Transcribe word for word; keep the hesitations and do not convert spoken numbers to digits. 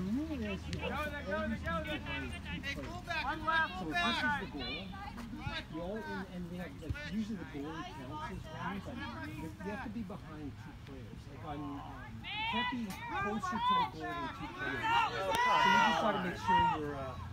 rule is you have to always be behind two players. So if this is the goal, you all, and, and we have, like, usually the goalie counts as one, but you, you have to be behind two players. Like on, um, you can't be closer to the goal than two players. So you just got to make sure you're, uh,